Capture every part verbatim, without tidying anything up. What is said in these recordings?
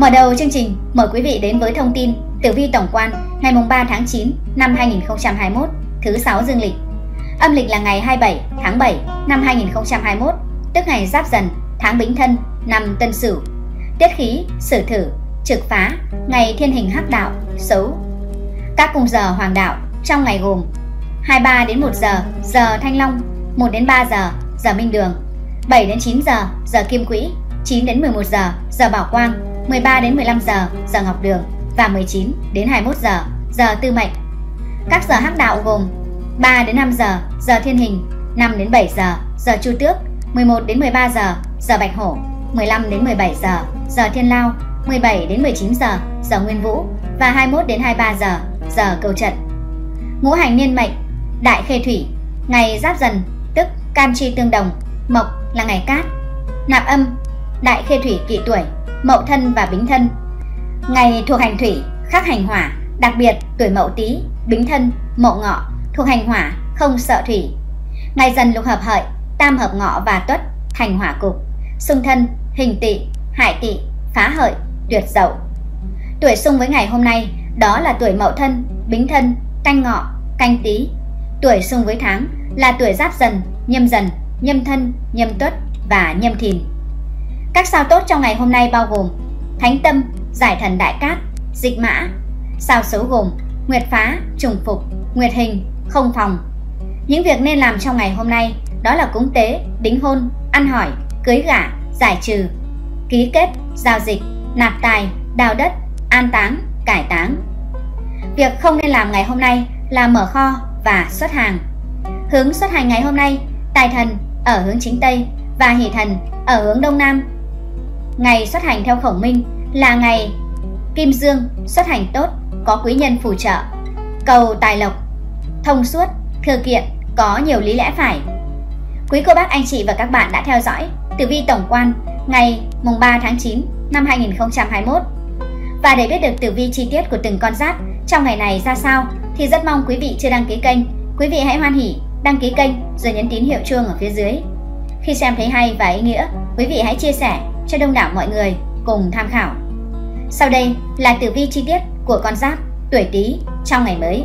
Mở đầu chương trình, mời quý vị đến với thông tin tử vi tổng quan ngày ba tháng chín năm hai nghìn không trăm hai mươi mốt, thứ sáu dương lịch. Âm lịch là ngày hai mươi bảy tháng bảy năm hai nghìn không trăm hai mươi mốt, tức ngày Giáp Dần, tháng Bính Thân, năm Tân Sửu. Tiết khí Sử Thử, trực phá, ngày Thiên Hình Hắc Đạo, xấu. Các cung giờ hoàng đạo trong ngày gồm hai mươi ba đến một giờ giờ Thanh Long, một đến ba giờ giờ Minh Đường, bảy đến chín giờ giờ Kim Quỹ, chín đến mười một giờ giờ Bảo Quang, mười ba đến mười lăm giờ giờ Ngọc Đường và mười chín đến hai mươi mốt giờ giờ Tư Mệnh. Các giờ hắc đạo gồm ba đến năm giờ giờ Thiên Hình, năm đến bảy giờ giờ Chu Tước, mười một đến mười ba giờ giờ Bạch Hổ, mười lăm đến mười bảy giờ giờ Thiên Lao, mười bảy đến mười chín giờ giờ Nguyên Vũ và hai mươi mốt đến hai mươi ba giờ giờ Cửu Trận. Ngũ hành niên mệnh: Đại Khê Thủy, ngày Giáp Dần tức Can Chi tương đồng, Mộc là ngày Cát. Nạp âm: Đại Khê Thủy kỵ tuổi Mậu Thân và Bính Thân. Ngày thuộc hành thủy, khắc hành hỏa, đặc biệt tuổi Mậu Tý, Bính Thân, Mậu Ngọ thuộc hành hỏa, không sợ thủy. Ngày Dần lục hợp Hợi, tam hợp Ngọ và Tuất, thành hỏa cục. Xung Thân, hình Tỵ, hại Tỵ, phá Hợi, tuyệt Dậu. Tuổi xung với ngày hôm nay đó là tuổi Mậu Thân, Bính Thân, Canh Ngọ, Canh Tý. Tuổi xung với tháng là tuổi Giáp Dần, Nhâm Dần, Nhâm Thân, Nhâm Tuất và Nhâm Thìn. Các sao tốt trong ngày hôm nay bao gồm Thánh Tâm, Giải Thần Đại Cát, Dịch Mã. Sao xấu gồm Nguyệt Phá, Trùng Phục, Nguyệt Hình, Không Phòng. Những việc nên làm trong ngày hôm nay đó là cúng tế, đính hôn, ăn hỏi, cưới gả, giải trừ, ký kết, giao dịch, nạp tài, đào đất, an táng, cải táng. Việc không nên làm ngày hôm nay là mở kho và xuất hàng. Hướng xuất hành ngày hôm nay: Tài thần ở hướng chính Tây và Hỷ thần ở hướng Đông Nam. Ngày xuất hành theo khổng minh là ngày Kim Dương, xuất hành tốt, có quý nhân phù trợ, cầu tài lộc, thông suốt, thừa kiện, có nhiều lý lẽ phải. Quý cô bác anh chị và các bạn đã theo dõi tử vi tổng quan ngày ba tháng chín năm hai nghìn không trăm hai mươi mốt. Và để biết được tử vi chi tiết của từng con giáp trong ngày này ra sao thì rất mong quý vị chưa đăng ký kênh, quý vị hãy hoan hỉ đăng ký kênh rồi nhấn tín hiệu chuông ở phía dưới. Khi xem thấy hay và ý nghĩa, quý vị hãy chia sẻ cho đông đảo mọi người cùng tham khảo. Sau đây là tử vi chi tiết của con giáp tuổi Tý trong ngày mới.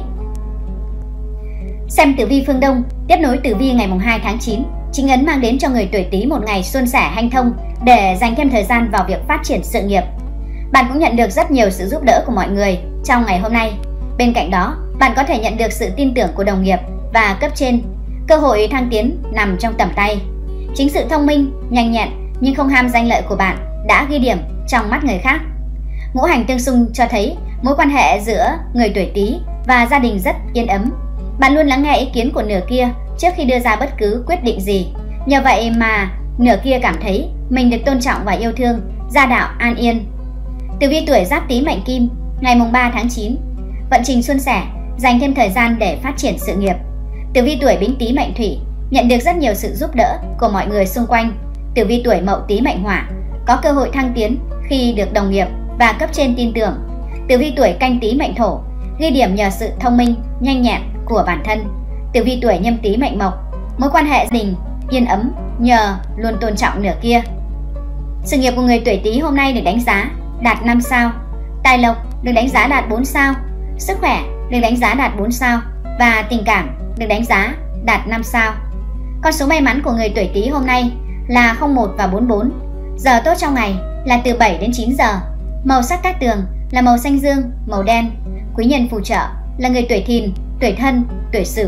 Xem tử vi phương Đông, tiếp nối tử vi ngày hai tháng chín, chính ấn mang đến cho người tuổi Tý một ngày suôn sẻ hanh thông để dành thêm thời gian vào việc phát triển sự nghiệp. Bạn cũng nhận được rất nhiều sự giúp đỡ của mọi người trong ngày hôm nay. Bên cạnh đó, bạn có thể nhận được sự tin tưởng của đồng nghiệp và cấp trên. Cơ hội thăng tiến nằm trong tầm tay. Chính sự thông minh, nhanh nhẹn nhưng không ham danh lợi của bạn đã ghi điểm trong mắt người khác. Ngũ hành tương xung cho thấy mối quan hệ giữa người tuổi Tý và gia đình rất yên ấm. Bạn luôn lắng nghe ý kiến của nửa kia trước khi đưa ra bất cứ quyết định gì. Nhờ vậy mà nửa kia cảm thấy mình được tôn trọng và yêu thương, gia đạo an yên. Tử vi tuổi Giáp Tý mệnh Kim ngày ba tháng chín, vận trình suôn sẻ, dành thêm thời gian để phát triển sự nghiệp. Tử vi tuổi Bính Tý mệnh Thủy, nhận được rất nhiều sự giúp đỡ của mọi người xung quanh. Tử vi tuổi Mậu Tý mệnh Hỏa, có cơ hội thăng tiến khi được đồng nghiệp và cấp trên tin tưởng. Tử vi tuổi Canh Tý mệnh Thổ, ghi điểm nhờ sự thông minh, nhanh nhẹn của bản thân. Tử vi tuổi Nhâm Tý mệnh Mộc, mối quan hệ gia đình yên ấm nhờ luôn tôn trọng nửa kia. Sự nghiệp của người tuổi Tý hôm nay được đánh giá đạt năm sao, tài lộc được đánh giá đạt bốn sao, sức khỏe được đánh giá đạt bốn sao và tình cảm được đánh giá đạt năm sao. Con số may mắn của người tuổi Tý hôm nay là không một và bốn bốn. Giờ tốt trong ngày là từ bảy đến chín giờ. Màu sắc cát tường là màu xanh dương, màu đen. Quý nhân phù trợ là người tuổi Thìn, tuổi Thân, tuổi Sửu.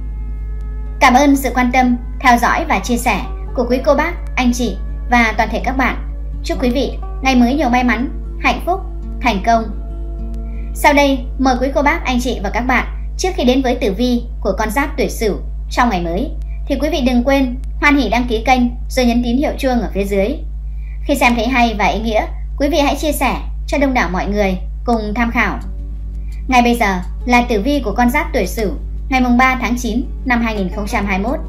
Cảm ơn sự quan tâm, theo dõi và chia sẻ của quý cô bác, anh chị và toàn thể các bạn. Chúc quý vị ngày mới nhiều may mắn, hạnh phúc, thành công. Sau đây mời quý cô bác, anh chị và các bạn, trước khi đến với tử vi của con giáp tuổi Sửu trong ngày mới thì quý vị đừng quên hoan hỉ đăng ký kênh rồi nhấn tín hiệu chuông ở phía dưới. Khi xem thấy hay và ý nghĩa, quý vị hãy chia sẻ cho đông đảo mọi người cùng tham khảo. Ngay bây giờ là tử vi của con giáp tuổi Sửu ngày ba tháng chín năm hai nghìn không trăm hai mươi mốt.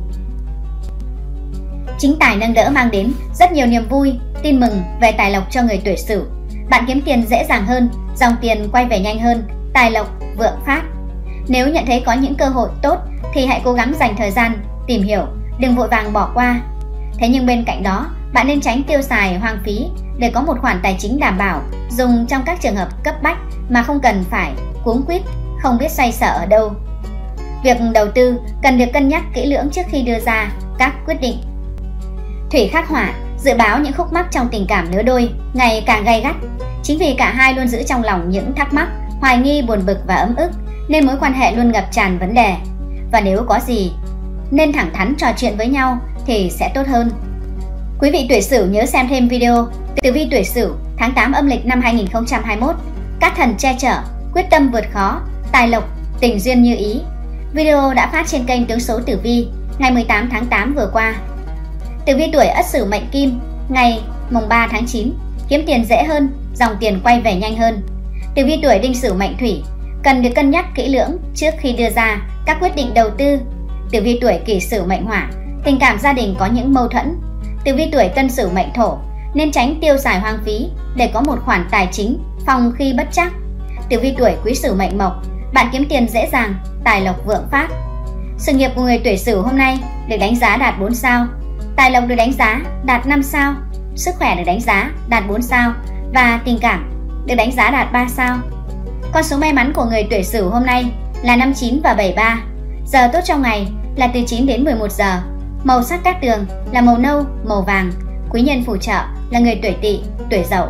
Chính tài nâng đỡ mang đến rất nhiều niềm vui, tin mừng về tài lộc cho người tuổi Sửu. Bạn kiếm tiền dễ dàng hơn, dòng tiền quay về nhanh hơn, tài lộc vượng phát. Nếu nhận thấy có những cơ hội tốt thì hãy cố gắng dành thời gian tìm hiểu, đừng vội vàng bỏ qua. Thế nhưng bên cạnh đó, bạn nên tránh tiêu xài hoang phí để có một khoản tài chính đảm bảo dùng trong các trường hợp cấp bách mà không cần phải cuống quýt, không biết xoay sở ở đâu. Việc đầu tư cần được cân nhắc kỹ lưỡng trước khi đưa ra các quyết định. Thủy khắc hỏa dự báo những khúc mắc trong tình cảm lứa đôi ngày càng gay gắt. Chính vì cả hai luôn giữ trong lòng những thắc mắc, hoài nghi, buồn bực và ấm ức nên mối quan hệ luôn ngập tràn vấn đề. Và nếu có gì nên thẳng thắn trò chuyện với nhau thì sẽ tốt hơn. Quý vị tuổi Sửu nhớ xem thêm video tử vi tuổi Sửu tháng tám âm lịch năm hai nghìn không trăm hai mươi mốt. Các thần che chở, quyết tâm vượt khó, tài lộc, tình duyên như ý. Video đã phát trên kênh Tướng số Tử vi ngày mười tám tháng tám vừa qua. Tử vi tuổi Ất Sửu mệnh Kim ngày mùng ba tháng chín, kiếm tiền dễ hơn, dòng tiền quay về nhanh hơn. Tử vi tuổi Đinh Sửu mệnh Thủy cần được cân nhắc kỹ lưỡng trước khi đưa ra các quyết định đầu tư. Tử vi tuổi Kỷ Sửu mệnh Hỏa, tình cảm gia đình có những mâu thuẫn. Tử vi tuổi Tân Sửu mệnh Thổ, nên tránh tiêu xài hoang phí để có một khoản tài chính phòng khi bất trắc. Tử vi tuổi Quý Sửu mệnh Mộc, bạn kiếm tiền dễ dàng, tài lộc vượng phát. Sự nghiệp của người tuổi Sửu hôm nay được đánh giá đạt bốn sao, tài lộc được đánh giá đạt năm sao, sức khỏe được đánh giá đạt bốn sao và tình cảm được đánh giá đạt ba sao. Con số may mắn của người tuổi Sửu hôm nay là năm chín và bảy ba. Giờ tốt trong ngày là từ chín đến mười một giờ. Màu sắc cát tường là màu nâu, màu vàng. Quý nhân phù trợ là người tuổi Tỵ, tuổi Dậu.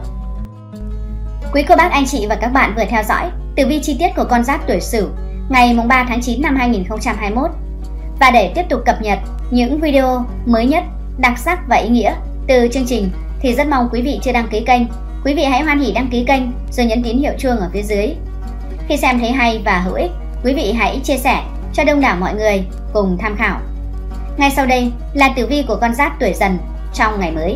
Quý cô bác anh chị và các bạn vừa theo dõi tử vi chi tiết của con giáp tuổi Sửu ngày mùng ba tháng chín năm hai nghìn không trăm hai mươi mốt. Và để tiếp tục cập nhật những video mới nhất, đặc sắc và ý nghĩa từ chương trình thì rất mong quý vị chưa đăng ký kênh, quý vị hãy hoan hỉ đăng ký kênh rồi nhấn tín hiệu chuông ở phía dưới. Khi xem thấy hay và hữu ích, quý vị hãy chia sẻ cho đông đảo mọi người cùng tham khảo. Ngay sau đây là tử vi của con giáp tuổi Dần trong ngày mới.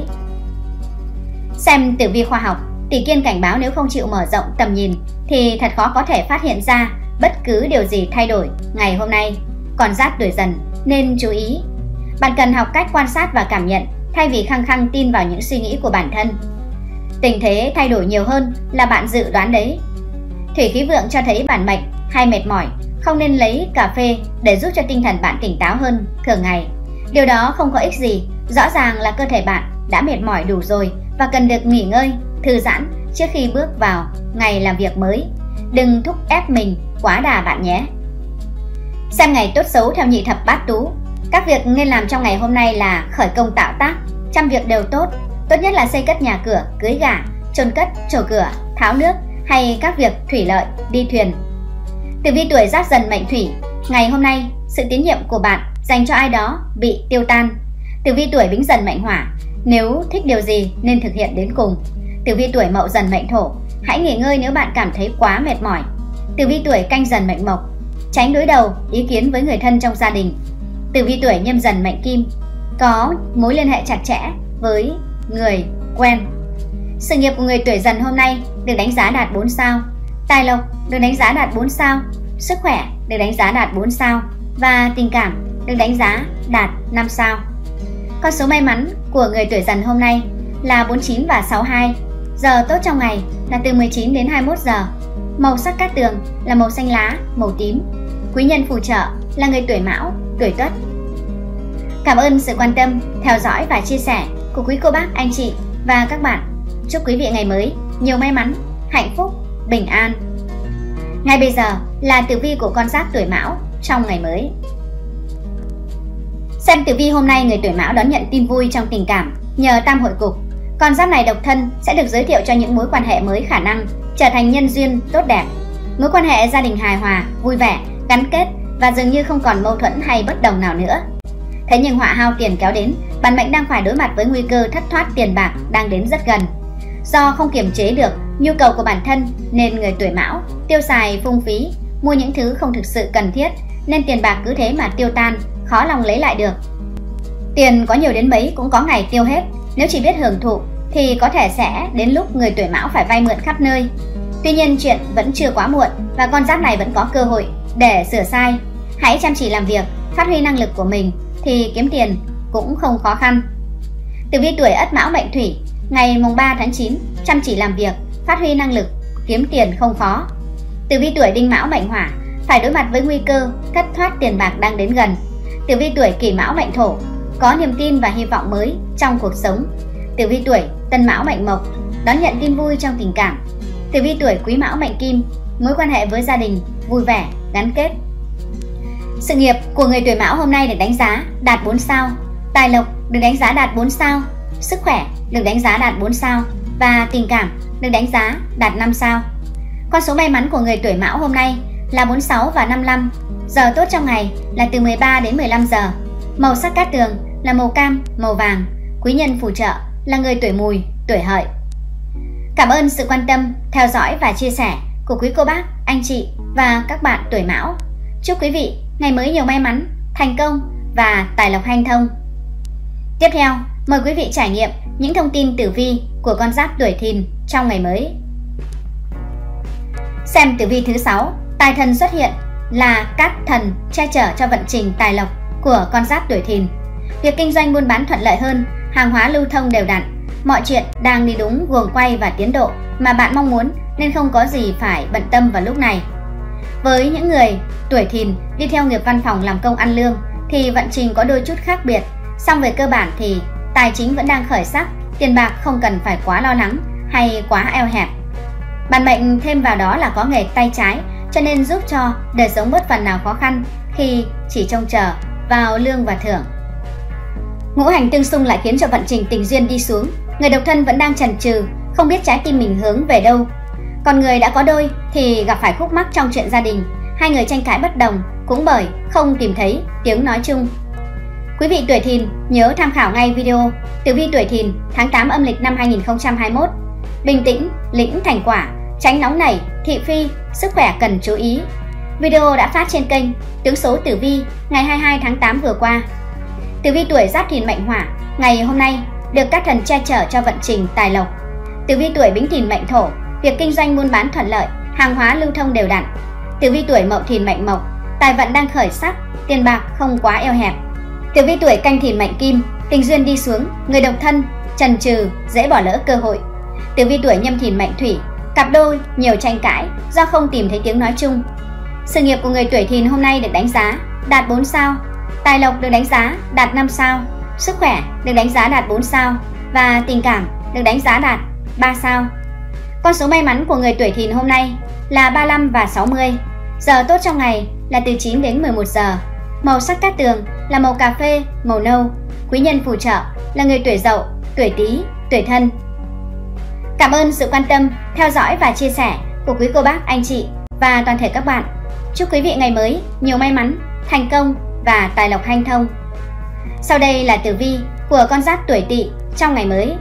Xem tử vi khoa học, Tỷ Kiên cảnh báo nếu không chịu mở rộng tầm nhìn thì thật khó có thể phát hiện ra bất cứ điều gì thay đổi ngày hôm nay. Con giáp tuổi Dần nên chú ý. Bạn cần học cách quan sát và cảm nhận thay vì khăng khăng tin vào những suy nghĩ của bản thân. Tình thế thay đổi nhiều hơn là bạn dự đoán đấy. Thủy khí vượng cho thấy bản mệnh hay mệt mỏi, không nên lấy cà phê để giúp cho tinh thần bạn tỉnh táo hơn thường ngày. Điều đó không có ích gì, rõ ràng là cơ thể bạn đã mệt mỏi đủ rồi và cần được nghỉ ngơi, thư giãn trước khi bước vào ngày làm việc mới. Đừng thúc ép mình quá đà bạn nhé. Xem ngày tốt xấu theo nhị thập bát tú. Các việc nên làm trong ngày hôm nay là khởi công tạo tác, trăm việc đều tốt. Tốt nhất là xây cất nhà cửa, cưới gả, chôn cất, trổ cửa, tháo nước hay các việc thủy lợi, đi thuyền. Tử vi tuổi Giáp Dần mệnh Thủy, ngày hôm nay sự tín nhiệm của bạn dành cho ai đó bị tiêu tan. Tử vi tuổi Bính Dần mệnh Hỏa, nếu thích điều gì nên thực hiện đến cùng. Tử vi tuổi Mậu Dần mệnh Thổ, hãy nghỉ ngơi nếu bạn cảm thấy quá mệt mỏi. Tử vi tuổi Canh Dần mệnh Mộc, tránh đối đầu ý kiến với người thân trong gia đình. Tử vi tuổi Nhâm Dần mệnh Kim, có mối liên hệ chặt chẽ với người quen. Sự nghiệp của người tuổi Dần hôm nay được đánh giá đạt bốn sao, tài lộc được đánh giá đạt bốn sao, sức khỏe được đánh giá đạt bốn sao và tình cảm được đánh giá đạt năm sao. Con số may mắn của người tuổi Dần hôm nay là bốn mươi chín và sáu mươi hai. Giờ tốt trong ngày là từ mười chín đến hai mươi mốt giờ. Màu sắc cát tường là màu xanh lá, màu tím. Quý nhân phù trợ là người tuổi Mão, tuổi Tuất. Cảm ơn sự quan tâm, theo dõi và chia sẻ của quý cô bác, anh chị và các bạn. Chúc quý vị ngày mới nhiều may mắn, hạnh phúc, bình an. Ngay bây giờ là tử vi của con giáp tuổi Mão trong ngày mới. Xem tử vi hôm nay, người tuổi Mão đón nhận tin vui trong tình cảm nhờ tam hội cục. Con giáp này độc thân sẽ được giới thiệu cho những mối quan hệ mới khả năng trở thành nhân duyên tốt đẹp. Mối quan hệ gia đình hài hòa, vui vẻ, gắn kết và dường như không còn mâu thuẫn hay bất đồng nào nữa. Thế nhưng họa hao tiền kéo đến, bản mệnh đang phải đối mặt với nguy cơ thất thoát tiền bạc đang đến rất gần. Do không kiềm chế được nhu cầu của bản thân nên người tuổi Mão tiêu xài phung phí, mua những thứ không thực sự cần thiết nên tiền bạc cứ thế mà tiêu tan, khó lòng lấy lại được. Tiền có nhiều đến mấy cũng có ngày tiêu hết, nếu chỉ biết hưởng thụ thì có thể sẽ đến lúc người tuổi Mão phải vay mượn khắp nơi. Tuy nhiên chuyện vẫn chưa quá muộn và con giáp này vẫn có cơ hội để sửa sai. Hãy chăm chỉ làm việc, phát huy năng lực của mình thì kiếm tiền cũng không khó khăn. Tử vi tuổi Ất Mão mệnh Thủy, ngày mùng ba tháng chín, chăm chỉ làm việc, phát huy năng lực, kiếm tiền không khó. Tử vi tuổi Đinh Mão mệnh Hỏa, phải đối mặt với nguy cơ thất thoát tiền bạc đang đến gần. Tử vi tuổi Kỷ Mão mệnh Thổ, có niềm tin và hy vọng mới trong cuộc sống. Tử vi tuổi Tân Mão mệnh Mộc, đón nhận tin vui trong tình cảm. Tử vi tuổi Quý Mão mệnh Kim, mối quan hệ với gia đình vui vẻ, gắn kết. Sự nghiệp của người tuổi Mão hôm nay được đánh giá đạt bốn sao, tài lộc được đánh giá đạt bốn sao, sức khỏe được đánh giá đạt bốn sao và tình cảm được đánh giá đạt năm sao. Con số may mắn của người tuổi Mão hôm nay là bốn mươi sáu và năm mươi lăm, giờ tốt trong ngày là từ mười ba đến mười lăm giờ. Màu sắc cát tường là màu cam, màu vàng. Quý nhân phù trợ là người tuổi Mùi, tuổi Hợi. Cảm ơn sự quan tâm, theo dõi và chia sẻ của quý cô bác, anh chị và các bạn tuổi Mão. Chúc quý vị ngày mới nhiều may mắn, thành công và tài lộc hanh thông. Tiếp theo, mời quý vị trải nghiệm những thông tin tử vi của con giáp tuổi Thìn trong ngày mới. Xem tử vi thứ sáu, tài thần xuất hiện là cát thần che chở cho vận trình tài lộc của con giáp tuổi Thìn. Việc kinh doanh buôn bán thuận lợi hơn, hàng hóa lưu thông đều đặn, mọi chuyện đang đi đúng guồng quay và tiến độ mà bạn mong muốn nên không có gì phải bận tâm vào lúc này. Với những người tuổi Thìn đi theo nghiệp văn phòng làm công ăn lương thì vận trình có đôi chút khác biệt, song về cơ bản thì tài chính vẫn đang khởi sắc, tiền bạc không cần phải quá lo lắng hay quá eo hẹp. Bản mệnh thêm vào đó là có nghề tay trái, cho nên giúp cho đời sống bớt phần nào khó khăn khi chỉ trông chờ vào lương và thưởng. Ngũ hành tương xung lại khiến cho vận trình tình duyên đi xuống. Người độc thân vẫn đang chần chừ, không biết trái tim mình hướng về đâu. Còn người đã có đôi thì gặp phải khúc mắc trong chuyện gia đình, hai người tranh cãi bất đồng cũng bởi không tìm thấy tiếng nói chung. Quý vị tuổi Thìn nhớ tham khảo ngay video tử vi tuổi Thìn tháng tám âm lịch năm hai nghìn không trăm hai mươi mốt. Bình tĩnh, lĩnh thành quả, tránh nóng nảy, thị phi, sức khỏe cần chú ý. Video đã phát trên kênh Tướng số tử vi ngày hai mươi hai tháng tám vừa qua. Tử vi tuổi Giáp Thìn mệnh Hỏa ngày hôm nay được các thần che chở cho vận trình tài lộc. Tử vi tuổi Bính Thìn mệnh Thổ, việc kinh doanh buôn bán thuận lợi, hàng hóa lưu thông đều đặn. Tử vi tuổi Mậu Thìn mệnh Mộc, tài vận đang khởi sắc, tiền bạc không quá eo hẹp. Tử vi tuổi Canh Thìn mệnh Kim, tình duyên đi xuống, người độc thân chần chừ dễ bỏ lỡ cơ hội. Tử vi tuổi Nhâm Thìn mệnh Thủy, cặp đôi nhiều tranh cãi do không tìm thấy tiếng nói chung. Sự nghiệp của người tuổi Thìn hôm nay được đánh giá đạt bốn sao, tài lộc được đánh giá đạt năm sao, sức khỏe được đánh giá đạt bốn sao và tình cảm được đánh giá đạt ba sao. Con số may mắn của người tuổi Thìn hôm nay là ba mươi lăm và sáu mươi, giờ tốt trong ngày là từ chín đến mười một giờ. Màu sắc cát tường là màu cà phê, màu nâu. Quý nhân phù trợ là người tuổi Dậu, tuổi Tý, tuổi Thân. Cảm ơn sự quan tâm, theo dõi và chia sẻ của quý cô bác, anh chị và toàn thể các bạn. Chúc quý vị ngày mới nhiều may mắn, thành công và tài lộc hanh thông. Sau đây là tử vi của con giáp tuổi Tỵ trong ngày mới.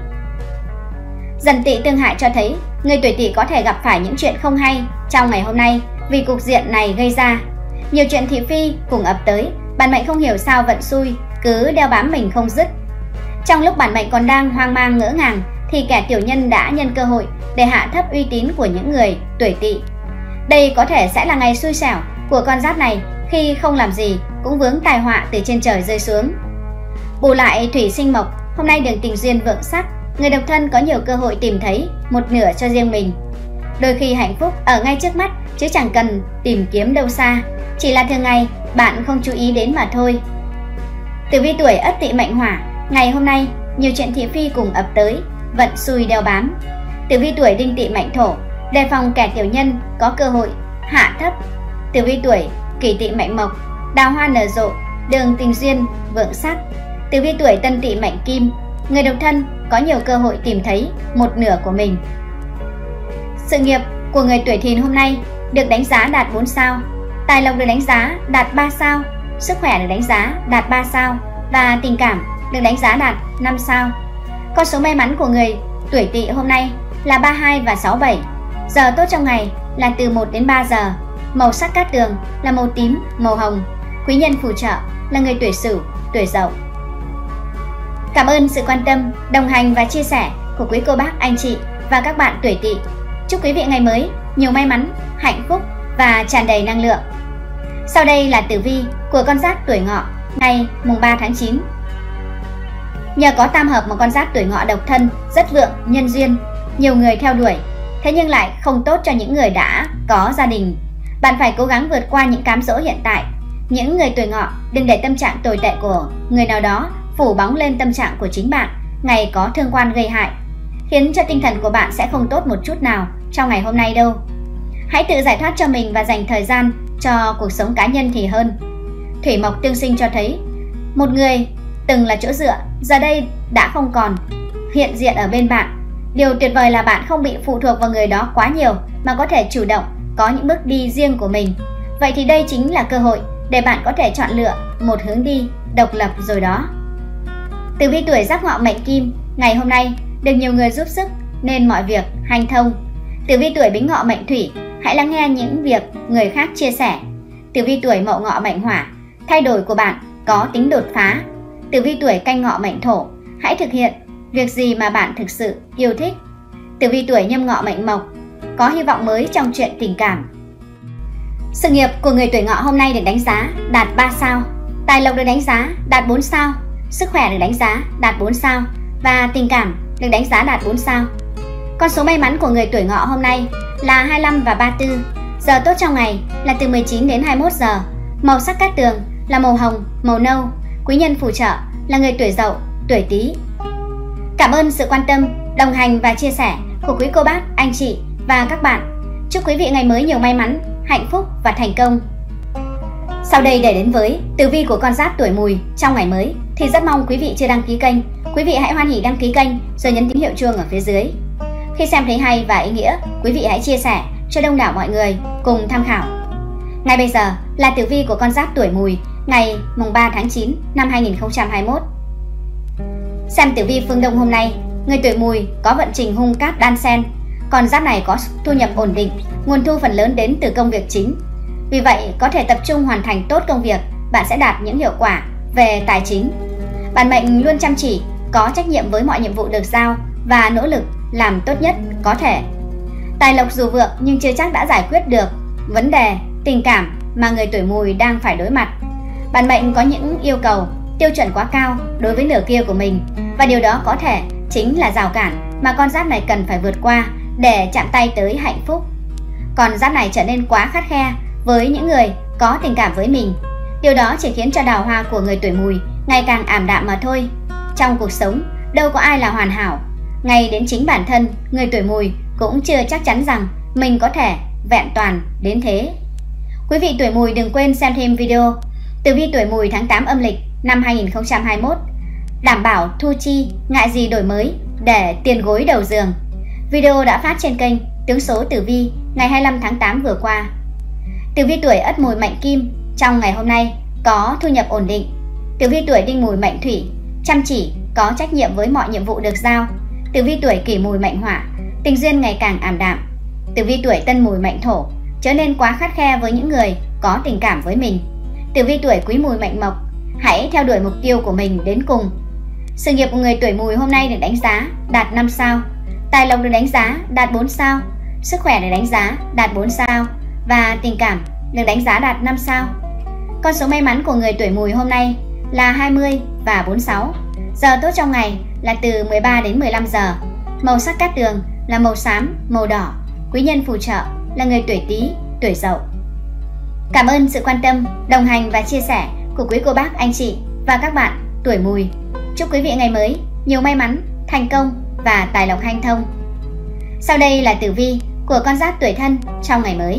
Dần Tỵ tương hại cho thấy người tuổi Tỵ có thể gặp phải những chuyện không hay trong ngày hôm nay vì cục diện này gây ra. Nhiều chuyện thị phi cùng ập tới, bản mệnh không hiểu sao vận xui cứ đeo bám mình không dứt. Trong lúc bản mệnh còn đang hoang mang ngỡ ngàng thì kẻ tiểu nhân đã nhân cơ hội để hạ thấp uy tín của những người tuổi Tỵ. Đây có thể sẽ là ngày xui xẻo của con giáp này khi không làm gì cũng vướng tai họa từ trên trời rơi xuống. Bù lại thủy sinh mộc, hôm nay đường tình duyên vượng sắc, người độc thân có nhiều cơ hội tìm thấy một nửa cho riêng mình. Đôi khi hạnh phúc ở ngay trước mắt chứ chẳng cần tìm kiếm đâu xa, chỉ là thường ngày bạn không chú ý đến mà thôi. Tử vi tuổi Ất Tỵ mệnh Hỏa, ngày hôm nay nhiều chuyện thị phi cùng ập tới, vận xui đeo bám. Tử vi tuổi Đinh Tỵ mệnh Thổ, đề phòng kẻ tiểu nhân có cơ hội hạ thấp. Tử vi tuổi Kỷ Tỵ mệnh Mộc, đào hoa nở rộ, đường tình duyên vượng sắc. Tử vi tuổi Tân Tỵ mệnh Kim, người độc thân có nhiều cơ hội tìm thấy một nửa của mình. Sự nghiệp của người tuổi Thìn hôm nay được đánh giá đạt bốn sao, tài lộc được đánh giá đạt ba sao, sức khỏe được đánh giá đạt ba sao và tình cảm được đánh giá đạt năm sao. Con số may mắn của người tuổi Tỵ hôm nay là ba mươi hai và sáu mươi bảy, giờ tốt trong ngày là từ một đến ba giờ. Màu sắc cát tường là màu tím, màu hồng. Quý nhân phù trợ là người tuổi Sửu, tuổi Dậu. Cảm ơn sự quan tâm, đồng hành và chia sẻ của quý cô bác, anh chị và các bạn tuổi Tỵ. Chúc quý vị ngày mới nhiều may mắn, hạnh phúc và tràn đầy năng lượng. Sau đây là tử vi của con giáp tuổi Ngọ ngày mùng ba tháng chín. Nhờ có tam hợp một con giáp tuổi Ngọ độc thân rất vượng, nhân duyên, nhiều người theo đuổi, thế nhưng lại không tốt cho những người đã có gia đình. Bạn phải cố gắng vượt qua những cám dỗ hiện tại. Những người tuổi Ngọ đừng để tâm trạng tồi tệ của người nào đó phủ bóng lên tâm trạng của chính bạn, ngày có thương quan gây hại. khiến cho tinh thần của bạn sẽ không tốt một chút nào trong ngày hôm nay đâu. Hãy tự giải thoát cho mình và dành thời gian cho cuộc sống cá nhân thì hơn. Thủy mộc tương sinh cho thấy một người từng là chỗ dựa giờ đây đã không còn hiện diện ở bên bạn. Điều tuyệt vời là bạn không bị phụ thuộc vào người đó quá nhiều mà có thể chủ động có những bước đi riêng của mình. Vậy thì đây chính là cơ hội để bạn có thể chọn lựa một hướng đi độc lập rồi đó. Tử vi tuổi Giáp Ngọ mệnh Kim ngày hôm nay được nhiều người giúp sức nên mọi việc hanh thông. Tử vi tuổi Bính Ngọ mệnh Thủy, hãy lắng nghe những việc người khác chia sẻ. Tử vi tuổi Mậu Ngọ mệnh Hỏa, thay đổi của bạn có tính đột phá. Tử vi tuổi Canh Ngọ mệnh Thổ, hãy thực hiện việc gì mà bạn thực sự yêu thích. Tử vi tuổi Nhâm Ngọ mệnh Mộc, có hy vọng mới trong chuyện tình cảm. Sự nghiệp của người tuổi Ngọ hôm nay được đánh giá đạt ba sao, tài lộc được đánh giá đạt bốn sao, sức khỏe được đánh giá đạt bốn sao và tình cảm được đánh giá đạt bốn sao. Con số may mắn của người tuổi Ngọ hôm nay là hai mươi lăm và ba mươi tư. Giờ tốt trong ngày là từ mười chín đến hai mươi mốt giờ. Màu sắc cát tường là màu hồng, màu nâu. Quý nhân phù trợ là người tuổi Dậu, tuổi Tý. Cảm ơn sự quan tâm, đồng hành và chia sẻ của quý cô bác, anh chị và các bạn. Chúc quý vị ngày mới nhiều may mắn, hạnh phúc và thành công. Sau đây để đến với tử vi của con giáp tuổi Mùi trong ngày mới thì rất mong quý vị chưa đăng ký kênh, quý vị hãy hoan hỉ đăng ký kênh rồi nhấn tín hiệu chuông ở phía dưới. Khi xem thấy hay và ý nghĩa, quý vị hãy chia sẻ cho đông đảo mọi người cùng tham khảo. Ngay bây giờ là tử vi của con giáp tuổi Mùi ngày mùng ba tháng chín năm hai nghìn không trăm hai mươi mốt. Xem tử vi phương Đông hôm nay, người tuổi Mùi có vận trình hung cát đan xen. Con giáp này có thu nhập ổn định, nguồn thu phần lớn đến từ công việc chính. Vì vậy, có thể tập trung hoàn thành tốt công việc, bạn sẽ đạt những hiệu quả về tài chính. Bản mệnh luôn chăm chỉ, có trách nhiệm với mọi nhiệm vụ được giao và nỗ lực làm tốt nhất có thể. Tài lộc dù vượng nhưng chưa chắc đã giải quyết được vấn đề tình cảm mà người tuổi Mùi đang phải đối mặt. Bản mệnh có những yêu cầu, tiêu chuẩn quá cao đối với nửa kia của mình và điều đó có thể chính là rào cản mà con giáp này cần phải vượt qua để chạm tay tới hạnh phúc. Con giáp này trở nên quá khắt khe với những người có tình cảm với mình. Điều đó chỉ khiến cho đào hoa của người tuổi Mùi ngày càng ảm đạm mà thôi. Trong cuộc sống, đâu có ai là hoàn hảo. Ngay đến chính bản thân người tuổi Mùi cũng chưa chắc chắn rằng mình có thể vẹn toàn đến thế. Quý vị tuổi Mùi đừng quên xem thêm video tử vi tuổi Mùi tháng tám âm lịch năm hai nghìn không trăm hai mươi mốt, đảm bảo thu chi, ngại gì đổi mới để tiền gối đầu giường. Video đã phát trên kênh Tướng số tử vi ngày hai mươi lăm tháng tám vừa qua. Tử vi tuổi Ất Mùi mệnh Kim trong ngày hôm nay có thu nhập ổn định. Tử vi tuổi Đinh Mùi mệnh Thủy, chăm chỉ, có trách nhiệm với mọi nhiệm vụ được giao. Tử vi tuổi Kỷ Mùi mệnh Hỏa, tình duyên ngày càng ảm đạm. Tử vi tuổi Tân Mùi mệnh Thổ, trở nên quá khắt khe với những người có tình cảm với mình. Tử vi tuổi Quý Mùi mệnh Mộc, hãy theo đuổi mục tiêu của mình đến cùng. Sự nghiệp của người tuổi Mùi hôm nay được đánh giá đạt năm sao, tài lộc được đánh giá đạt bốn sao, sức khỏe được đánh giá đạt bốn sao và tình cảm được đánh giá đạt năm sao. Con số may mắn của người tuổi Mùi hôm nay là hai mươi và bốn mươi sáu. Giờ tốt trong ngày là từ mười ba đến mười lăm giờ. Màu sắc cát tường là màu xám, màu đỏ. Quý nhân phù trợ là người tuổi Tý, tuổi Dậu. Cảm ơn sự quan tâm, đồng hành và chia sẻ của quý cô bác, anh chị và các bạn tuổi Mùi. Chúc quý vị ngày mới nhiều may mắn, thành công và tài lộc hanh thông. Sau đây là tử vi của con giáp tuổi Thân trong ngày mới.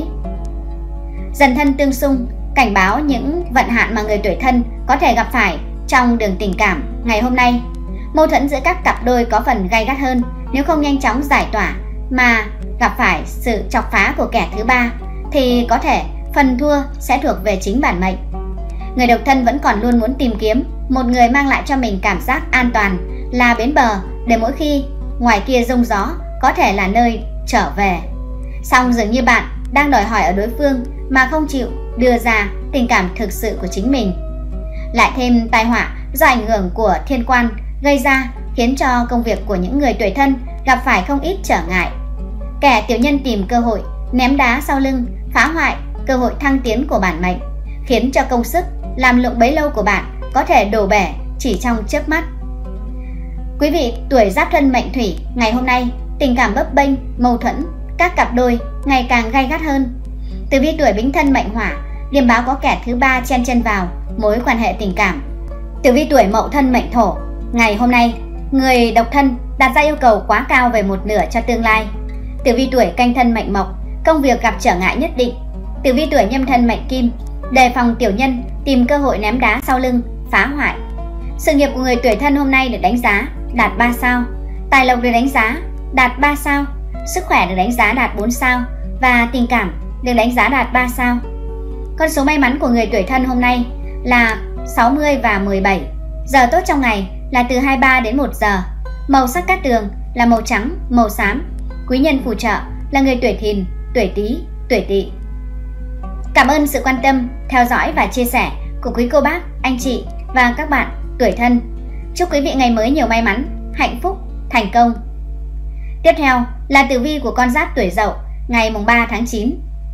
Dần thân tương xung, cảnh báo những vận hạn mà người tuổi Thân có thể gặp phải trong đường tình cảm ngày hôm nay. Mâu thuẫn giữa các cặp đôi có phần gay gắt hơn nếu không nhanh chóng giải tỏa mà gặp phải sự chọc phá của kẻ thứ ba thì có thể phần thua sẽ thuộc về chính bản mệnh. Người độc thân vẫn còn luôn muốn tìm kiếm một người mang lại cho mình cảm giác an toàn, là bến bờ để mỗi khi ngoài kia rông gió có thể là nơi trở về. Song dường như bạn đang đòi hỏi ở đối phương mà không chịu đưa ra tình cảm thực sự của chính mình. Lại thêm tai họa do ảnh hưởng của thiên quan gây ra khiến cho công việc của những người tuổi Thân gặp phải không ít trở ngại. Kẻ tiểu nhân tìm cơ hội ném đá sau lưng, phá hoại cơ hội thăng tiến của bản mệnh, khiến cho công sức làm lụng bấy lâu của bạn có thể đổ bể chỉ trong chớp mắt. Quý vị tuổi Giáp Thân mệnh Thủy ngày hôm nay tình cảm bấp bênh, mâu thuẫn các cặp đôi ngày càng gay gắt hơn. Tử vi tuổi Bính Thân mệnh Hỏa, điềm báo có kẻ thứ ba chen chân vào mối quan hệ tình cảm. Tử vi tuổi Mậu Thân mệnh Thổ, ngày hôm nay người độc thân đặt ra yêu cầu quá cao về một nửa cho tương lai. Tử vi tuổi Canh Thân mệnh Mộc, công việc gặp trở ngại nhất định. Tử vi tuổi Nhâm Thân mệnh Kim, đề phòng tiểu nhân tìm cơ hội ném đá sau lưng, phá hoại. Sự nghiệp của người tuổi Thân hôm nay được đánh giá đạt ba sao, tài lộc được đánh giá đạt ba sao, sức khỏe được đánh giá đạt bốn sao và tình cảm được đánh giá đạt ba sao. Con số may mắn của người tuổi Thân hôm nay là sáu mươi và mười bảy. Giờ tốt trong ngày là từ hai mươi ba đến một giờ. Màu sắc cát tường là màu trắng, màu xám. Quý nhân phù trợ là người tuổi Thìn, tuổi Tý, tuổi Tỵ. Cảm ơn sự quan tâm, theo dõi và chia sẻ của quý cô bác, anh chị và các bạn tuổi Thân. Chúc quý vị ngày mới nhiều may mắn, hạnh phúc, thành công. Tiếp theo là tử vi của con giáp tuổi Dậu ngày mùng ba tháng chín.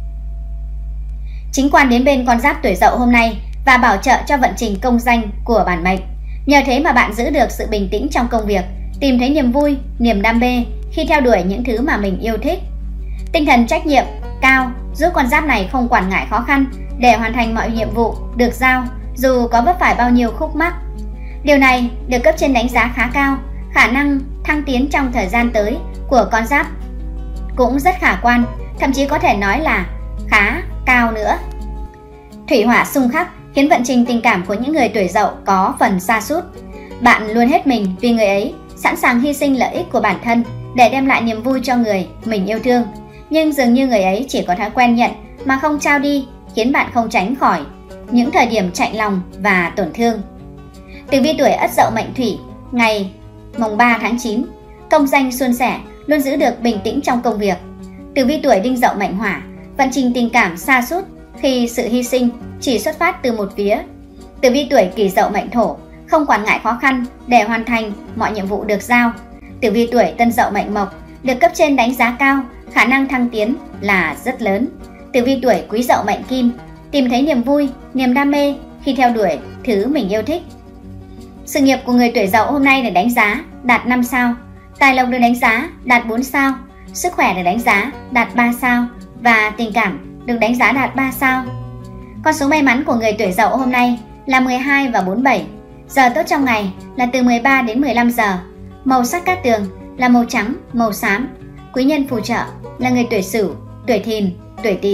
Chính quan đến bên con giáp tuổi Dậu hôm nay và bảo trợ cho vận trình công danh của bản mệnh. Nhờ thế mà bạn giữ được sự bình tĩnh trong công việc, tìm thấy niềm vui, niềm đam mê khi theo đuổi những thứ mà mình yêu thích. Tinh thần trách nhiệm cao giúp con giáp này không quản ngại khó khăn để hoàn thành mọi nhiệm vụ được giao, dù có vấp phải bao nhiêu khúc mắc. Điều này được cấp trên đánh giá khá cao, khả năng thăng tiến trong thời gian tới của con giáp cũng rất khả quan, thậm chí có thể nói là khá cao nữa. Thủy hỏa xung khắc khiến vận trình tình cảm của những người tuổi Dậu có phần sa sút. Bạn luôn hết mình vì người ấy, sẵn sàng hy sinh lợi ích của bản thân để đem lại niềm vui cho người mình yêu thương. Nhưng dường như người ấy chỉ có thói quen nhận mà không trao đi, khiến bạn không tránh khỏi những thời điểm chạnh lòng và tổn thương. Tử vi tuổi Ất Dậu mệnh Thủy ngày mùng ba tháng chín, công danh suôn sẻ, luôn giữ được bình tĩnh trong công việc. Tử vi tuổi Đinh Dậu mệnh Hỏa, vận trình tình cảm sa sút khi sự hy sinh chỉ xuất phát từ một phía. Tử vi tuổi Kỷ Dậu mệnh Thổ, không quản ngại khó khăn để hoàn thành mọi nhiệm vụ được giao. Tử vi tuổi Tân Dậu mệnh Mộc, được cấp trên đánh giá cao, khả năng thăng tiến là rất lớn. Tử vi tuổi Quý Dậu mệnh Kim, tìm thấy niềm vui, niềm đam mê khi theo đuổi thứ mình yêu thích. Sự nghiệp của người tuổi Dậu hôm nay được đánh giá đạt năm sao, tài lộc được đánh giá đạt bốn sao, sức khỏe được đánh giá đạt ba sao và tình cảm được đánh giá đạt ba sao. Con số may mắn của người tuổi Dậu hôm nay là mười hai và bốn mươi bảy. Giờ tốt trong ngày là từ mười ba đến mười lăm giờ. Màu sắc cát tường là màu trắng, màu xám. Quý nhân phù trợ là người tuổi Sửu, tuổi Thìn, tuổi Tỵ.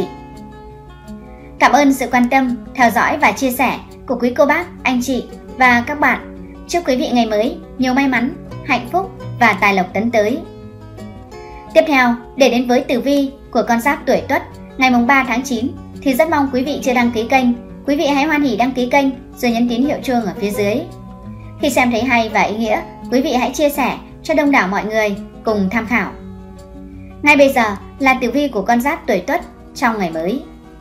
Cảm ơn sự quan tâm, theo dõi và chia sẻ của quý cô bác, anh chị và các bạn. Chúc quý vị ngày mới nhiều may mắn, hạnh phúc và tài lộc tấn tới. Tiếp theo, để đến với tử vi của con giáp tuổi Tuất ngày mùng ba tháng chín thì rất mong quý vị chưa đăng ký kênh, quý vị hãy hoan hỉ đăng ký kênh rồi nhấn tín hiệu chuông ở phía dưới. Khi xem thấy hay và ý nghĩa, quý vị hãy chia sẻ cho đông đảo mọi người cùng tham khảo. Ngay bây giờ là tử vi của con giáp tuổi Tuất trong ngày mới.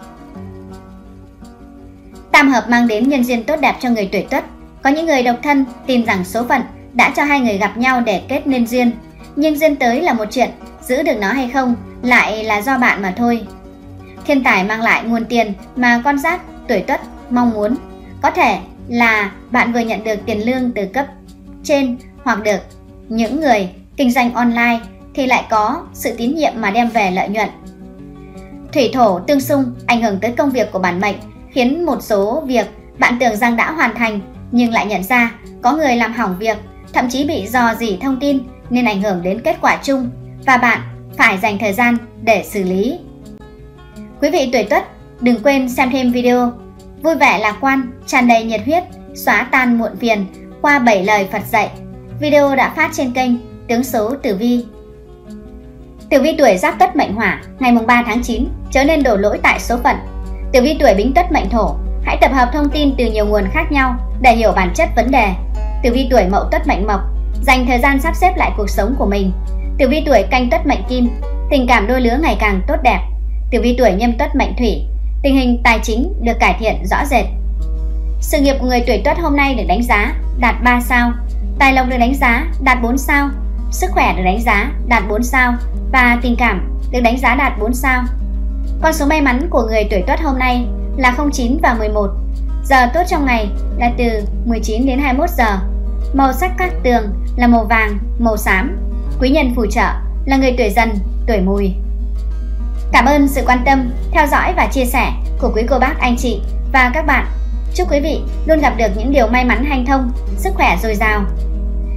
Tam hợp mang đến nhân duyên tốt đẹp cho người tuổi Tuất. Có những người độc thân tin rằng số phận đã cho hai người gặp nhau để kết nên duyên, nhưng duyên tới là một chuyện, giữ được nó hay không lại là do bạn mà thôi. Thiên tài mang lại nguồn tiền mà con giáp tuổi Tuất mong muốn. Có thể là bạn vừa nhận được tiền lương từ cấp trên, hoặc được những người kinh doanh online thì lại có sự tín nhiệm mà đem về lợi nhuận. Thủy thổ tương xung ảnh hưởng tới công việc của bản mệnh, khiến một số việc bạn tưởng rằng đã hoàn thành nhưng lại nhận ra có người làm hỏng việc, thậm chí bị rò rỉ thông tin nên ảnh hưởng đến kết quả chung và bạn phải dành thời gian để xử lý. Quý vị tuổi Tuất đừng quên xem thêm video vui vẻ lạc quan, tràn đầy nhiệt huyết, xóa tan muộn phiền qua bảy lời Phật dạy. Video đã phát trên kênh Tướng Số Tử Vi. Tử vi tuổi Giáp Tuất mệnh Hỏa ngày mùng ba tháng chín, chớ nên đổ lỗi tại số phận. Tử vi tuổi Bính Tuất mệnh Thổ, hãy tập hợp thông tin từ nhiều nguồn khác nhau để hiểu bản chất vấn đề. Tử vi tuổi Mậu Tuất mệnh Mộc, dành thời gian sắp xếp lại cuộc sống của mình. Tử vi tuổi Canh Tuất mệnh Kim, tình cảm đôi lứa ngày càng tốt đẹp. Tử vi tuổi Nhâm Tuất mệnh Thủy, tình hình tài chính được cải thiện rõ rệt. Sự nghiệp của người tuổi Tuất hôm nay được đánh giá đạt ba sao, tài lộc được đánh giá đạt bốn sao, sức khỏe được đánh giá đạt bốn sao và tình cảm được đánh giá đạt bốn sao. Con số may mắn của người tuổi Tuất hôm nay là không chín và mười một. Giờ tốt trong ngày là từ mười chín đến hai mươi mốt giờ. Màu sắc cát tường là màu vàng, màu xám. Quý nhân phù trợ là người tuổi Dần, tuổi Mùi. Cảm ơn sự quan tâm, theo dõi và chia sẻ của quý cô bác, anh chị và các bạn. Chúc quý vị luôn gặp được những điều may mắn hanh thông, sức khỏe dồi dào.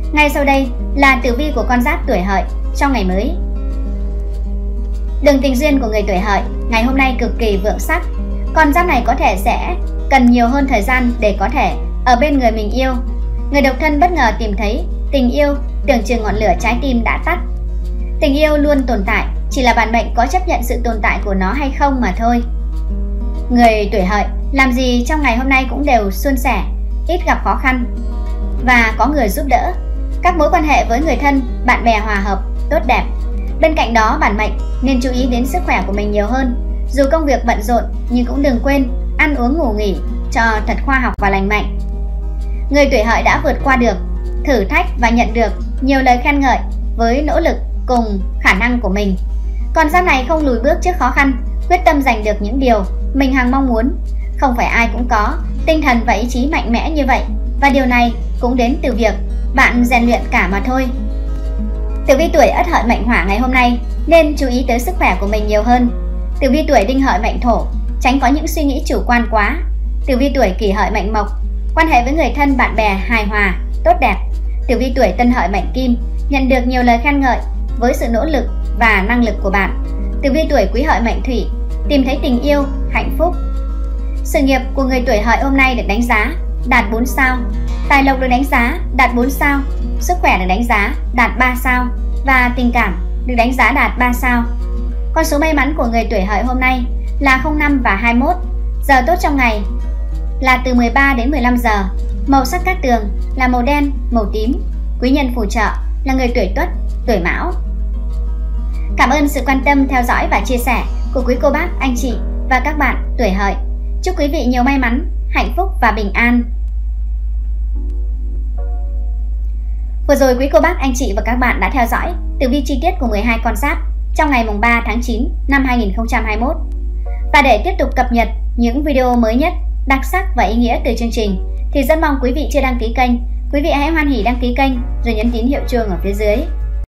Ngay sau đây là tử vi của con giáp tuổi Hợi trong ngày mới. Đường tình duyên của người tuổi Hợi ngày hôm nay cực kỳ vượng sắc. Con giáp này có thể sẽ cần nhiều hơn thời gian để có thể ở bên người mình yêu. Người độc thân bất ngờ tìm thấy tình yêu, tưởng chừng ngọn lửa trái tim đã tắt. Tình yêu luôn tồn tại, chỉ là bản mệnh có chấp nhận sự tồn tại của nó hay không mà thôi. Người tuổi Hợi làm gì trong ngày hôm nay cũng đều suôn sẻ, ít gặp khó khăn và có người giúp đỡ. Các mối quan hệ với người thân, bạn bè hòa hợp, tốt đẹp. Bên cạnh đó, bản mệnh nên chú ý đến sức khỏe của mình nhiều hơn. Dù công việc bận rộn nhưng cũng đừng quên ăn uống ngủ nghỉ cho thật khoa học và lành mạnh. Người tuổi Hợi đã vượt qua được thử thách và nhận được nhiều lời khen ngợi với nỗ lực cùng khả năng của mình. Con giáp này không lùi bước trước khó khăn, quyết tâm giành được những điều mình hằng mong muốn. Không phải ai cũng có tinh thần và ý chí mạnh mẽ như vậy, và điều này cũng đến từ việc bạn rèn luyện cả mà thôi. Tử vi tuổi Ất Hợi mệnh Hỏa ngày hôm nay nên chú ý tới sức khỏe của mình nhiều hơn. Tử vi tuổi Đinh Hợi mệnh Thổ, tránh có những suy nghĩ chủ quan quá. Tử vi tuổi Kỷ Hợi mệnh Mộc, quan hệ với người thân bạn bè hài hòa, tốt đẹp. Tử vi tuổi Tân Hợi mệnh Kim, nhận được nhiều lời khen ngợi với sự nỗ lực và năng lực của bạn. Tử vi tuổi Quý Hợi mệnh Thủy, tìm thấy tình yêu, hạnh phúc. Sự nghiệp của người tuổi Hợi hôm nay được đánh giá đạt bốn sao, tài lộc được đánh giá đạt bốn sao, sức khỏe được đánh giá đạt ba sao và tình cảm được đánh giá đạt ba sao. Con số may mắn của người tuổi Hợi hôm nay là không năm và hai mươi mốt. Giờ tốt trong ngày là từ mười ba đến mười lăm giờ. Màu sắc cát tường là màu đen, màu tím. Quý nhân phù trợ là người tuổi Tuất, tuổi Mão. Cảm ơn sự quan tâm, theo dõi và chia sẻ của quý cô bác, anh chị và các bạn tuổi Hợi. Chúc quý vị nhiều may mắn, hạnh phúc và bình an. Vừa rồi quý cô bác, anh chị và các bạn đã theo dõi tử vi chi tiết của mười hai con giáp trong ngày mùng ba tháng chín năm hai nghìn không trăm hai mươi mốt. Và để tiếp tục cập nhật những video mới nhất, đặc sắc và ý nghĩa từ chương trình thì rất mong quý vị chưa đăng ký kênh, quý vị hãy hoan hỉ đăng ký kênh rồi nhấn tín hiệu chuông ở phía dưới